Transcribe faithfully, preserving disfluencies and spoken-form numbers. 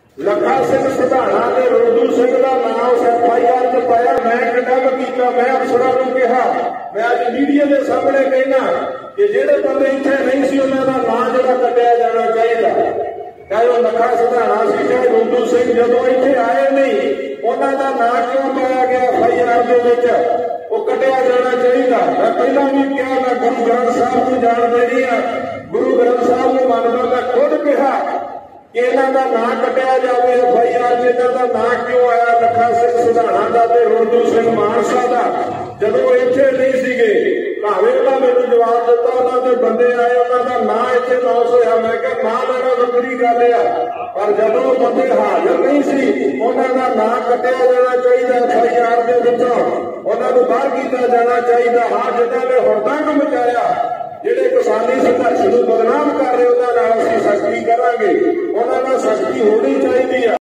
लखा सिंह सिधाना ते रुंदू सिंह का नाम उस एफ आई आर च पाया। मैं कंडम किया, मैं अफसरां नूं कहा, मैं अज मीडिया के सामने कहना कि जिहड़े बंदे इत्थे नहीं सी उन्हां दा नाम जिहड़ा कट्टिया जाना चाहिए, चाहे वो लखा सिधाना सी चाहे रुंदू सिंह, जदों इत्थे आए नहीं उन्हां दा नाम क्यों पाया गया एफ आई आर दे विच, वो कट्टिया जाना चाहिए। मैं पहला भी कहा, मैं गुरु ग्रंथ साहब को जान देनी है, गुरु ग्रंथ साहब को मानदा, मैं खुद कहा कि इन्हां दा नाम कट्टिया जावे एफ आई आर च। इन्हां दा नाम क्यों आया लखा सिंह सिधाना दा ते रुंदू सिंह मानसा दा, जदों इत्थे नहीं सीगे। भावें उन्हां मैनूं जवाब दिता, उन्हां दे बंदे आए, उन्हां दा नाम इत्थे लॉस होया। मैं कहा नाम लेना वक्री गल आ, पर जदों बंदे हाज़र नहीं सी उन्हां दा नाम कट्टिया जाना चाहिए एफ आई आर दे विचों, उन्हां नूं बाहर कीता जाना चाहिए। हाँ, जिन्हां ने हुण तक मचाया, जिहड़े किसानी संघर्ष नूं बदनाम कर रहे, उन्हां नाल असीं सख्ती करांगे। उन्हां